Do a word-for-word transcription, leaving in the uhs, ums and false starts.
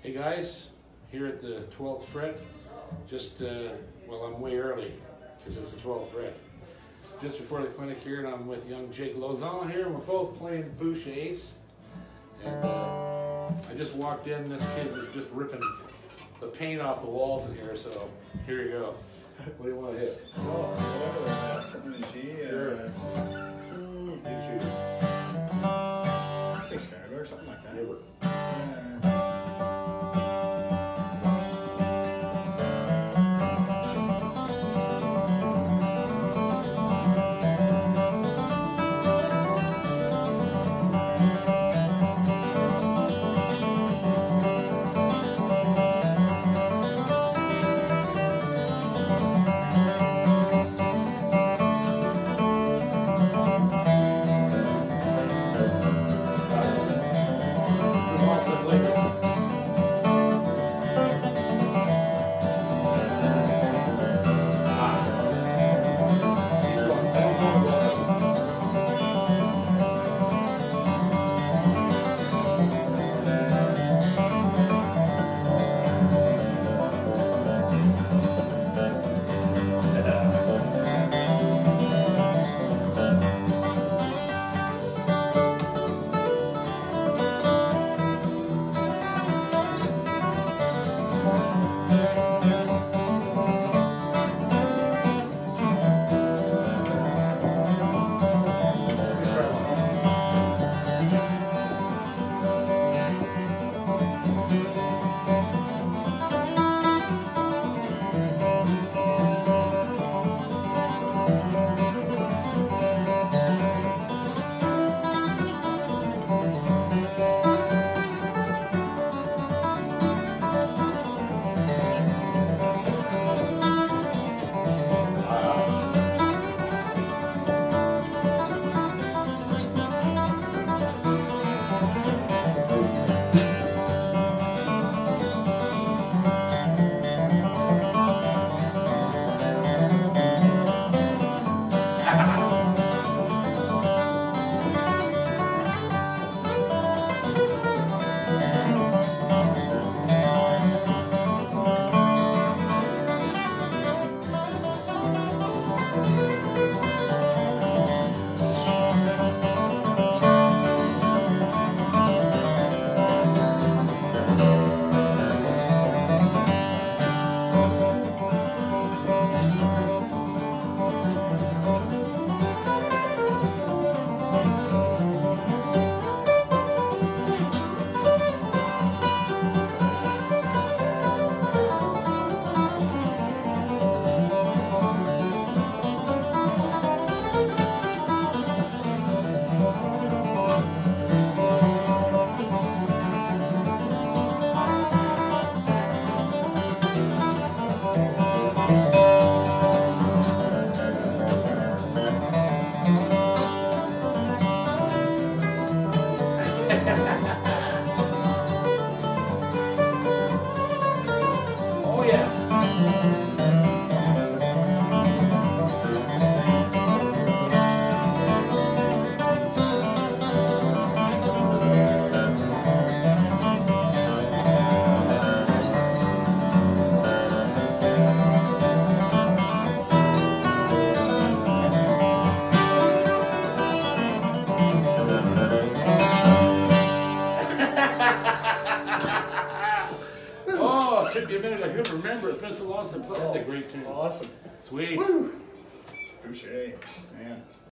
Hey guys, here at the twelfth fret, just, uh, well, I'm way early because it's the twelfth fret. Just before the clinic here, and I'm with young Jake Lauzon here, and we're both playing Boucher ace. And uh, I just walked in, this kid was just ripping the paint off the walls in here, so here you go. What do you want to hit? Oh, whatever, uh, something in G. Sure. Uh, Mm, you choose. I think Skylar or something like that. Never. Uh, Oh yeah. Oh, it took me a minute. I couldn't remember. It's been so long since I played. That's a great tune. Awesome. Sweet. Woo. Boucher, man.